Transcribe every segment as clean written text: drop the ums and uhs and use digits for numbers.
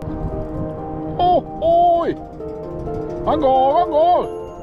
Oi! Han går!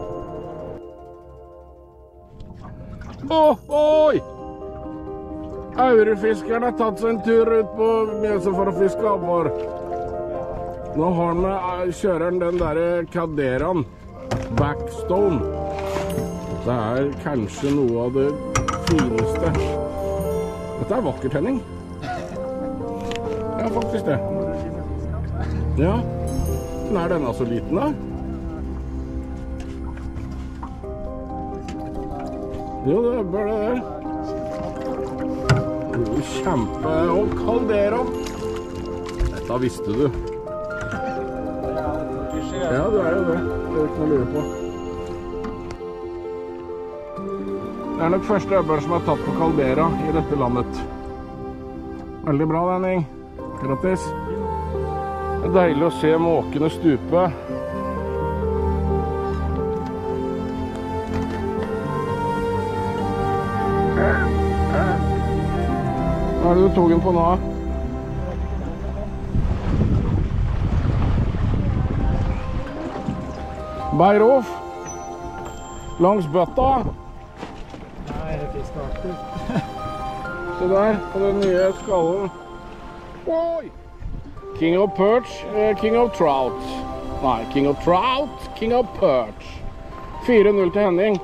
Oi! Aurefiskeren har tatt seg en tur ut på Mjøsa for å fiske abbor. Nå har han med kjøreren den der Kaderaen, Backstone. Det er kanskje noe av det fineste. Dette er vakkert, Henning. Ja, faktisk det. Ja. Men er denne så liten da? Jo, det er bare det der. Kjempe og Calderaen. Dette visste du. Ja, du er jo det. Det er ikke noe å lure på. Det er nok første øbbel som er tatt på Caldera i dette landet. Veldig bra, Henning. Grattis. Det er deilig å se måkene stupe. Hva er det du tok den på nå? Beirof. Langs bøtta. Nei, det fisker aktivt. Se der, på den nye skallen. Oi! King of Perch, King of Trout. Nei, King of Trout, King of Perch. 4-0 til Henning.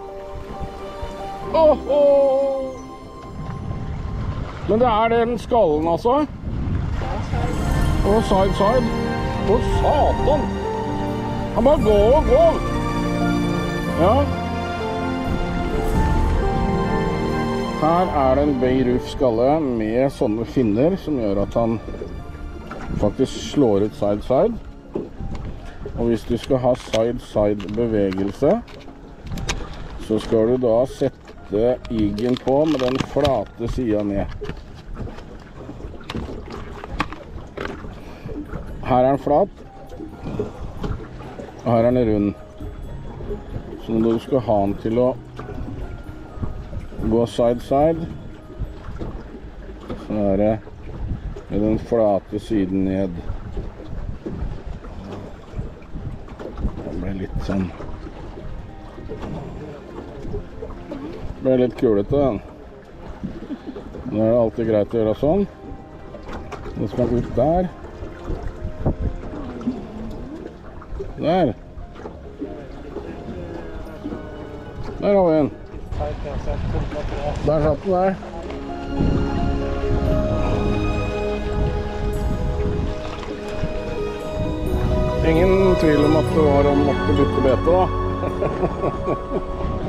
Men det er den skallen, altså. Og side. Å, satan! Han bare går. Ja. Her er det en Beirof skalle med sånne finner som gjør at han faktisk slår ut side. Og hvis du skal ha side bevegelse, så skal du da sette igen på med den flate siden ned. Her er den flat, og her er den rund. Så når du skal ha den til å gå side, så er det med den flate siden ned. Det ble litt sånn. Det ble litt kulete, den. Nå er det alltid greit å gjøre sånn. Nå skal den ut der. Der. Der har vi den. Der satt den der. Ingen tvil om at det var om måtte bytte bete da.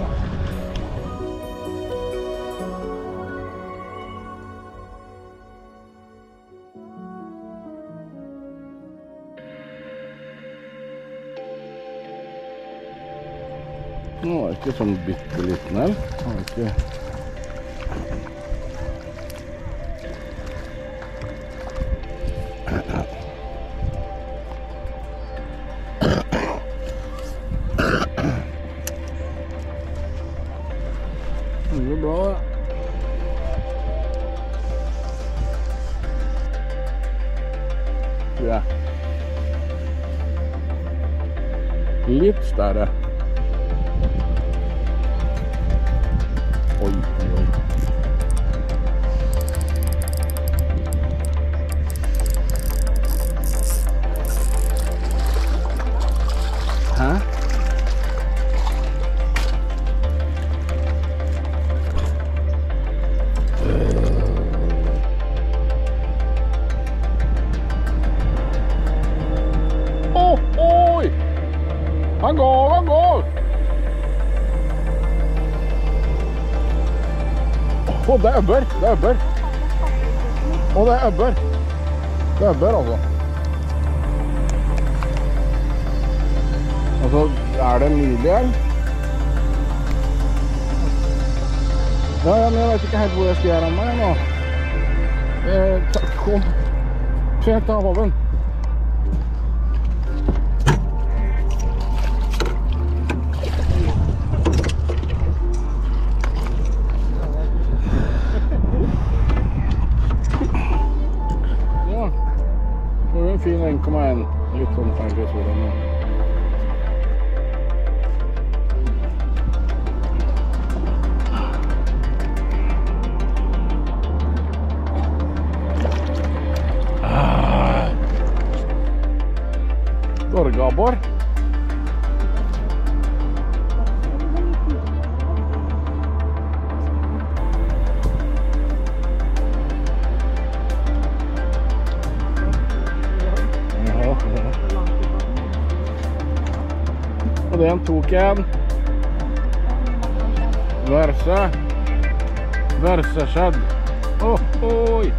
Nå er det ikke sånn bitte liten her. Nå er det ikke... Det går bra, det. Ja. Litt større. Oi. Hæ? Oi! Han går! Å, det er øbber! Det er øbber! Det er øbber, altså. Altså, er det mulig her? Ja, men jeg vet ikke helt hvor jeg skal gjøre meg nå. Kom. Fint av hoven. fin 1,1. Litt sånn feil i sola nå. Gorgabbor. Og den tok en verseskjedd. Oi!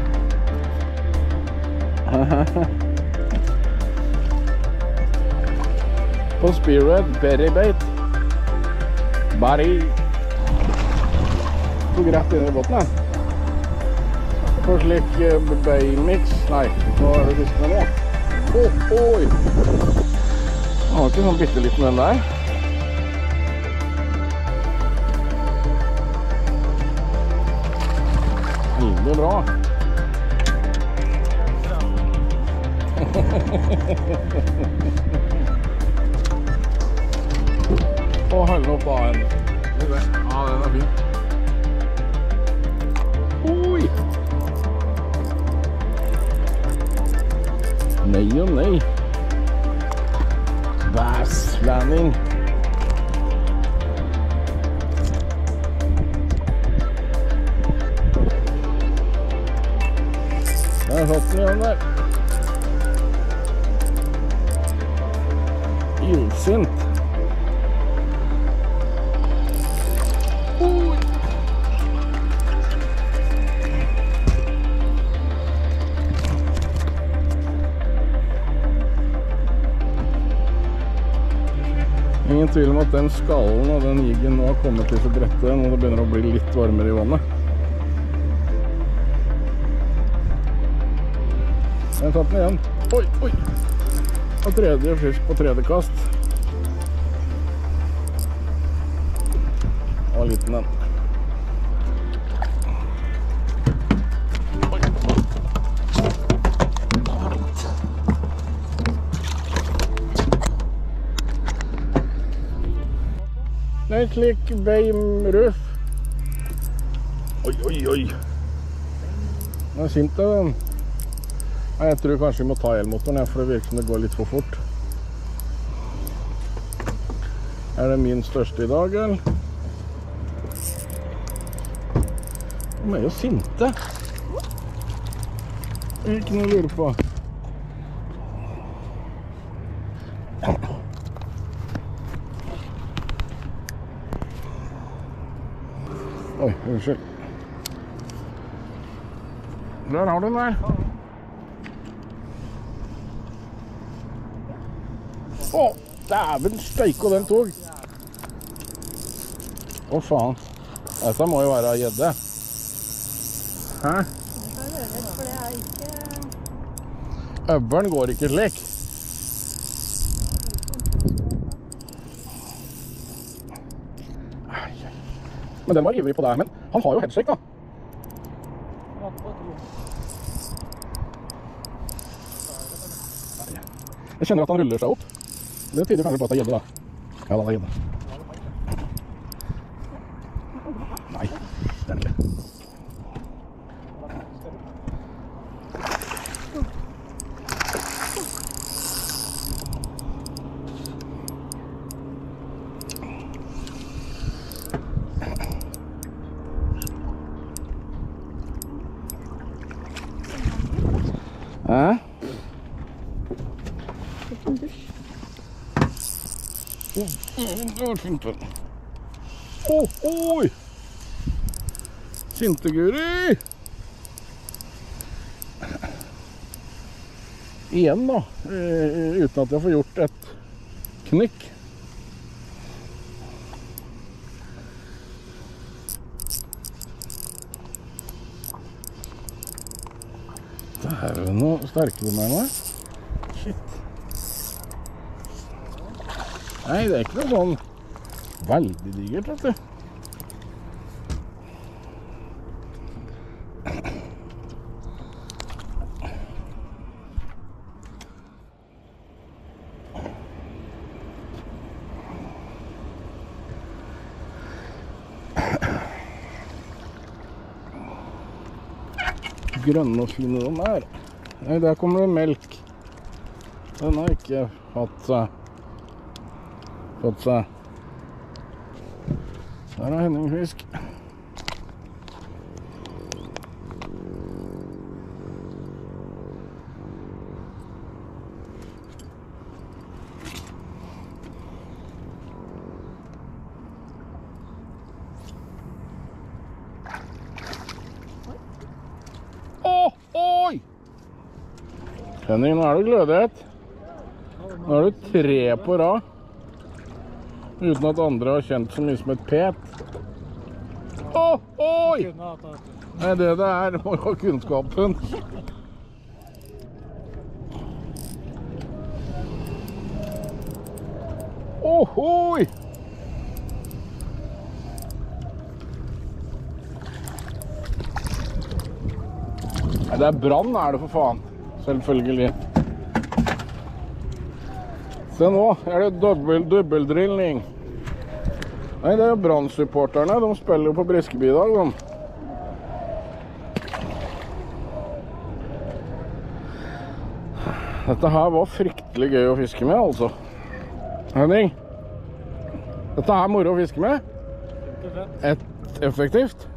På Spearhead, berrybait. Berry. Tok rett inn i båten her. På slik baymix. Nei, nå er det fiskene nå. Oi! Han har ikke sånn bitteliten den der. Veldig bra. Og holde opp av en. Ja, den er fin. Oi! Nei og nei. Basslanding. Der satt den igjen der. Ildsint. Ingen tvil om at den skallen og den jiggen nå har kommet til å brette når det begynner å bli litt varmere i vannet. Jeg tatt den igjen. Oi! Og tredje fisk på tredje kast. Og liten den. Det er en slik beimrøf. Oi. Den er sint av den. Nei, jeg tror kanskje vi må ta elmotoren, for det virker som det går litt for fort. Er det min største i dag, eller? De er jo sinte. Ikke noe å lure på. Oi, unnskyld. Der har du den der. Dæven steik og den tog. Faen. Dette må jo være gjedde. Hæ? Øbberen går ikke slik. Men den var ivrig på deg, men han har jo headshake da. Jeg kjenner at han ruller seg opp. Det tyder kanskje på at det er gjedde da. Ja, det er gjedde. Nei, det er ikke. Hæ? Det var fint. Oi! Sinteguri! Igjen da, uten at jeg får gjort et knikk. Det her er noe sterkere med meg. Shit. Nei, det er ikke noe sånn veldig digert, vet du. grønne og fine den der. Nei, der kommer det melk. Den har ikke fått seg. Der er Henningfisk. Oi! Henning, nå er du glødet. Nå er du 3 på rad. Uten at andre har kjent så mye som et pet. Oi! Nei, det er å ha kunnskapen. Ohoi! Nei, det er brann, er det for faen. Selvfølgelig. Se nå, er det dubbeldrilling. Nei, det er jo brannsupporterne. De spiller jo på Briskeby i dag, de. Dette her var fryktelig gøy å fiske med, altså. Henning, dette her er moro å fiske med. Effektivt.